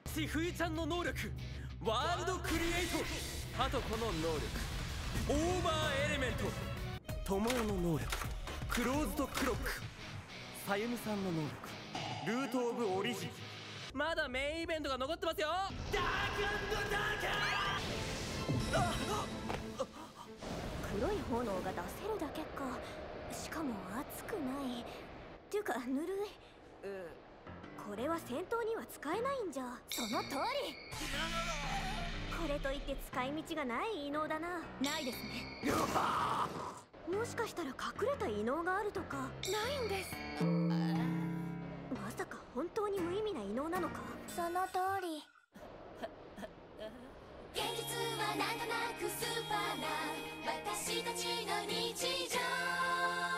千冬ちゃんの能力ワールドクリエイト、ハトコの能力オーバーエレメント、トモヤの能力クローズドクロック、さゆみさんの能力ルートオブオリジン。まだメインイベントが残ってますよ。ダークダーク。 黒い炎が出せるだけか。しかも熱くない。っていうかぬるい。これは戦闘には使えないんじゃ。その通り。これといって使い道がない異能だな。ないですね。もしかしたら隠れた異能があるとか。ないんです。まさか本当に無意味な異能なのか。その通り。 現実はなんとなくスーパーな私たちの日常。